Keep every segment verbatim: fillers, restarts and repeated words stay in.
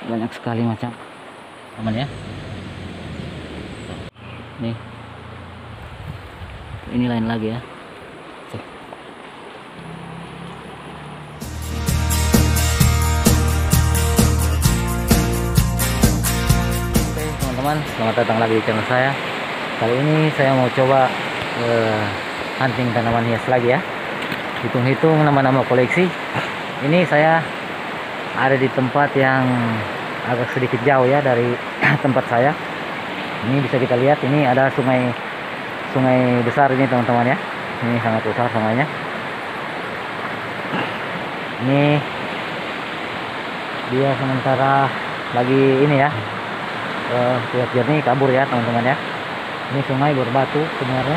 banyak sekali macam aman ya. Nih, ini lain lagi ya. Oke teman-teman, selamat datang lagi di channel saya. Kali ini saya mau coba uh, hunting tanaman hias lagi ya. Hitung-hitung nama-nama koleksi. Ini saya ada di tempat yang agak sedikit jauh ya dari tempat saya. Ini bisa kita lihat, ini ada sungai sungai besar ini teman-teman ya. Ini sangat besar sungainya. Ini dia sementara lagi ini ya, uh, lihat jernih kabur ya teman-teman ya. Ini sungai berbatu sebenarnya.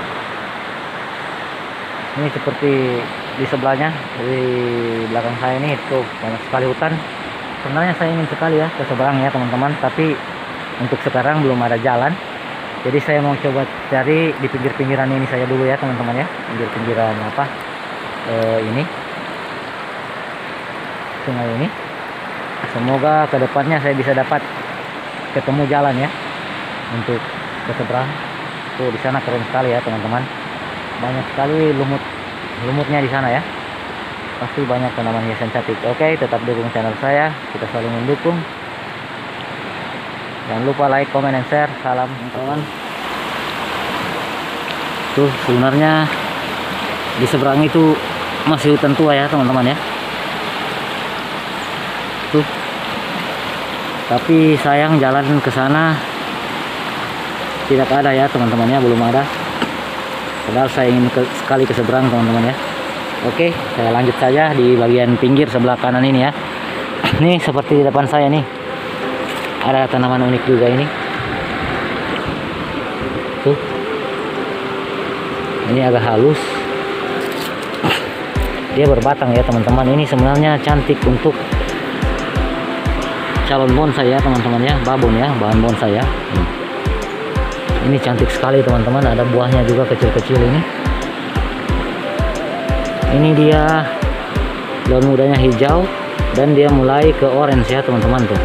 Ini seperti di sebelahnya, di belakang saya ini itu banyak sekali hutan. Sebenarnya saya ingin sekali ya ke seberang ya teman-teman, tapi untuk sekarang belum ada jalan. Jadi saya mau coba cari di pinggir-pinggiran ini saya dulu ya teman-teman ya, pinggir-pinggiran apa e, ini sungai ini. Semoga kedepannya saya bisa dapat ketemu jalan ya untuk ke seberang. Tuh di sana keren sekali ya teman-teman, banyak sekali lumut lumutnya di sana ya. Pasti banyak tanaman hias yang cantik. Oke, tetap dukung channel saya, kita saling mendukung. Jangan lupa like, comment, dan share. Salam teman-teman. Tuh sebenarnya di seberang itu masih hutan tua ya teman-teman ya. Tuh. Tapi sayang jalan ke sana tidak ada ya teman-teman ya, belum ada. Padahal saya ingin ke, sekali ke seberang teman-teman ya. Oke, saya lanjut saja di bagian pinggir sebelah kanan ini ya. Ini seperti di depan saya nih, ada tanaman unik juga ini. Tuh, ini agak halus. Dia berbatang ya teman-teman. Ini sebenarnya cantik untuk calon bonsai ya teman-teman ya, babon ya, bahan bonsai ya. Hmm. Ini cantik sekali teman-teman. Ada buahnya juga kecil-kecil ini. Ini dia daun mudanya hijau dan dia mulai ke orange ya teman-teman tuh.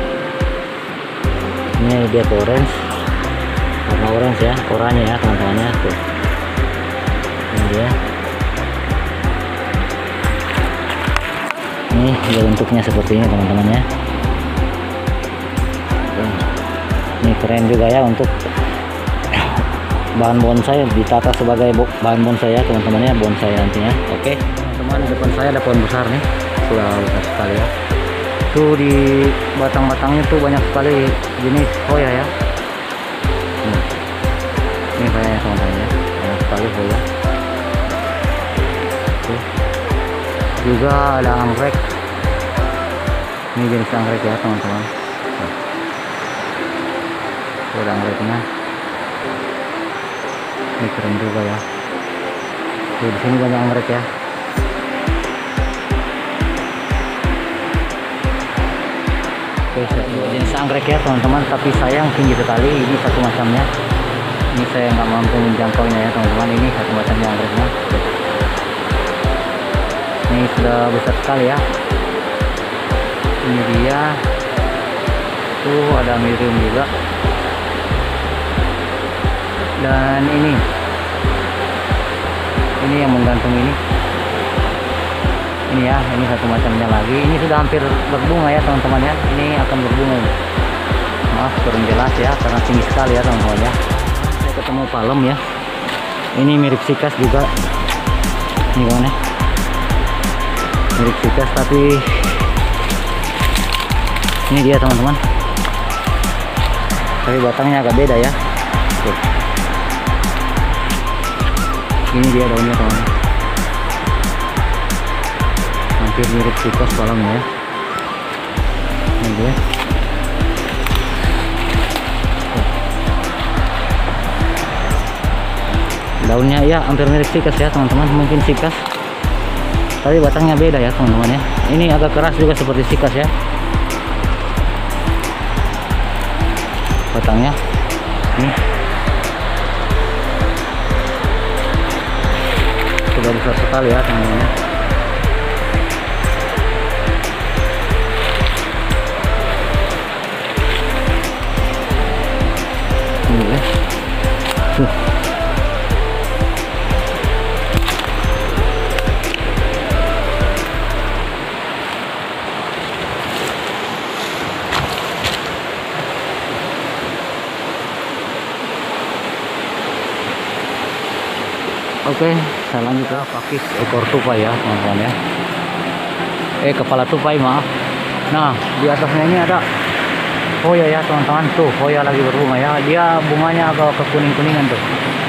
Ini dia ke orange, warna orange ya, oranye ya teman-teman ya tuh. Ini dia. Ini dia bentuknya seperti ini teman-teman ya. Tuh. Ini keren juga ya untuk bahan bonsai, ditata sebagai bahan bonsai ya teman-teman ya, bonsai nantinya. Oke teman-teman, depan saya ada pohon besar nih, sudah besar sekali ya. Tuh di batang-batangnya tuh banyak sekali jenis hoya ya. Hmm. Ini kayaknya teman-teman ya, banyak sekali hoya. Tuh. Juga ada anggrek. Ini jenis anggrek ya teman-teman. Tuh ada anggreknya. Ini keren juga ya. Tuh di sini banyak anggrek ya. Oke, jenis anggrek ya teman-teman, tapi sayang tinggi sekali. Ini satu macamnya. Ini saya nggak mampu menjangkaunya ya teman-teman. Ini satu macamnya anggreknya. Ini sudah besar sekali ya. Ini dia. Tuh ada mirium juga. Dan ini ini yang menggantung ini ini ya, ini satu macamnya lagi. Ini sudah hampir berbunga ya teman-teman ya. Ini akan berbunga. Maaf kurang jelas ya karena tinggi sekali ya teman-teman ya. Saya ketemu palem ya. Ini mirip sikas juga. Ini gimana? Mirip sikas tapi ini dia teman-teman. Tapi batangnya agak beda ya. Tuh. Ini dia daunnya teman-teman, hampir mirip sikas palemnya ya. Ini dia. Daunnya ya hampir mirip sikas ya teman-teman, mungkin sikas, tapi batangnya beda ya teman-teman ya. Ini agak keras juga seperti sikas ya batangnya. Ini sudah besar sekali ya teman-teman. Oke, saya lanjut ya, pakis ekor tupai ya teman-teman ya. Eh kepala tupai maaf. Nah di atasnya ini ada hoya ya teman-teman, tuh hoya lagi berbunga ya. Dia bunganya agak ke kuning-kuningan tuh,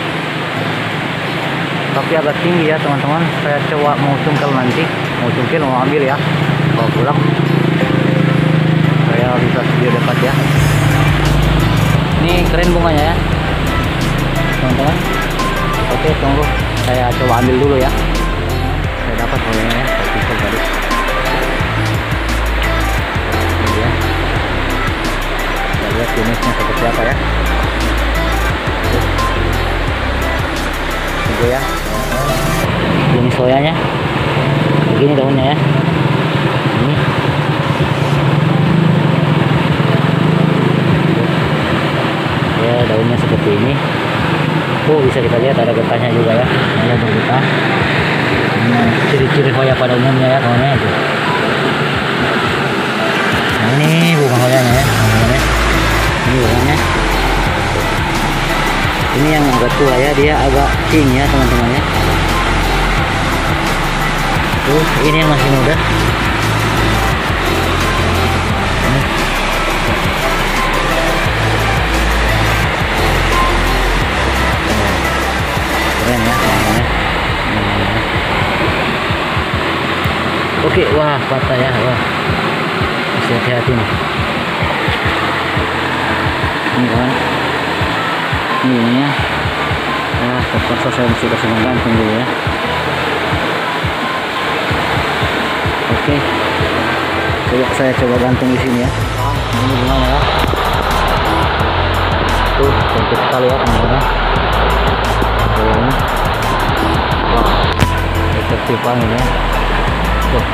tapi agak tinggi ya teman-teman. Saya coba mau cungkel nanti, mau cungkel mau ambil ya, bawa pulang. Saya bisa video dekat ya. Ini keren bunganya ya teman-teman. Oke tunggu, saya coba ambil dulu ya. Saya dapat hoyanya ya, saya cungkel tadi. Ini ya, kita lihat jenisnya seperti apa ya. Itu ya jenis hoyanya begini daunnya ya. Ini ya daunnya seperti ini. Oh bisa kita lihat ada getahnya juga ya, ada bergetah. Hmm, ciri-ciri hoya pada umumnya ya kawannya itu. Nah ini bunga hoyanya ya, ini bunganya. Ini yang agak tua ya, dia agak pink ya teman-teman ya. Tuh ini yang masih muda. Ini. Keren ya teman-teman ya. Oke, wah patah ya, wah masih hati-hati nih. Ini kan, ini ya. Ya terpaksa saya sudah sedang gantung dulu ya. Oke, coba saya coba gantung di sini ya. Ini gimana ya? Tuh cantik sekali ya teman-teman. Wah, efektif banget ya. Tuh.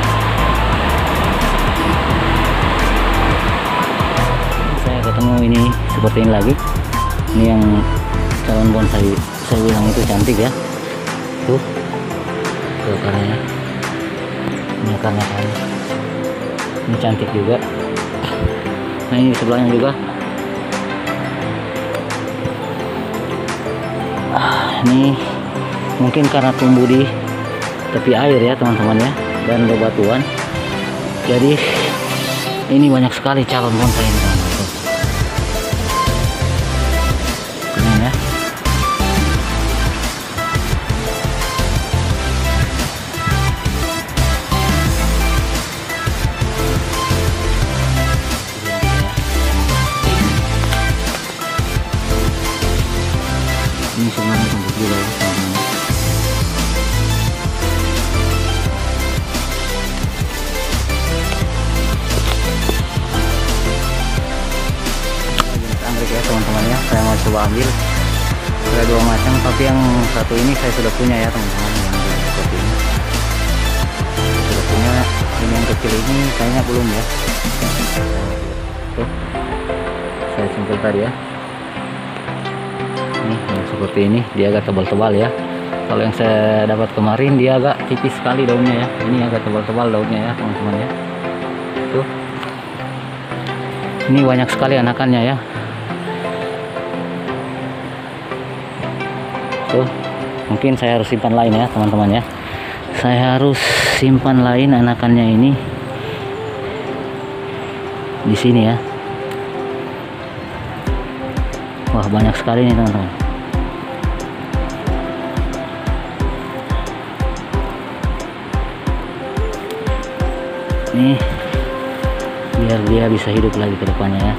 Saya ketemu ini seperti ini lagi. Ini yang calon bonsai saya bilang itu cantik ya. Tuh, tuh akarnya. Ini akarnya kan. Ini cantik juga. Nah ini sebelahnya juga. Ah, ini mungkin karena tumbuh di tepi air ya teman-teman ya, dan bebatuan. Jadi ini banyak sekali calon bonsai ini teman-teman. Keren ya. Ini sebenarnya cantik juga ya teman-teman. Anggrek ya teman-teman ya, saya mau coba ambil. Ada dua macam, tapi yang satu ini saya sudah punya ya teman-teman, yang seperti ini saya sudah punya. Ini yang kecil ini kayaknya belum ya. Tuh saya simpul tadi ya. Ini yang seperti ini, dia agak tebal-tebal ya. Kalau yang saya dapat kemarin dia agak tipis sekali daunnya ya. Ini agak tebal-tebal daunnya ya teman-teman ya. Tuh ini banyak sekali anakannya ya. Tuh mungkin saya harus simpan lain ya teman-teman ya. Saya harus simpan lain anakannya ini di sini ya. Wah banyak sekali nih teman-teman. Nih biar dia bisa hidup lagi ke depannya ya.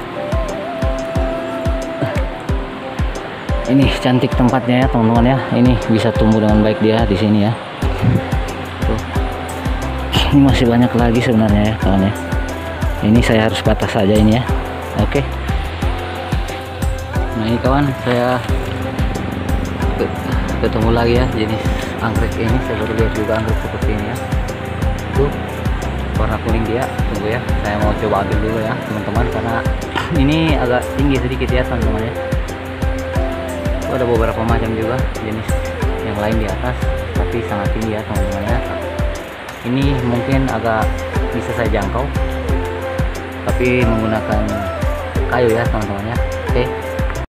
Ini cantik tempatnya ya teman-teman ya. Ini bisa tumbuh dengan baik dia di sini ya. Tuh. Ini masih banyak lagi sebenarnya ya kawan ya. Ini saya harus batas saja ini ya. Oke. Nah ini kawan, saya ketemu lagi ya jenis anggrek ini. Saya baru lihat juga anggrek seperti ini ya. Tuh warna kuning dia. Tunggu ya, saya mau coba ambil dulu ya teman-teman, karena ini agak tinggi sedikit ya teman-teman ya. Ada beberapa macam juga jenis yang lain di atas, tapi sangat tinggi ya teman-teman ya. Ini mungkin agak bisa saya jangkau, tapi menggunakan kayu ya teman-teman ya. Oke.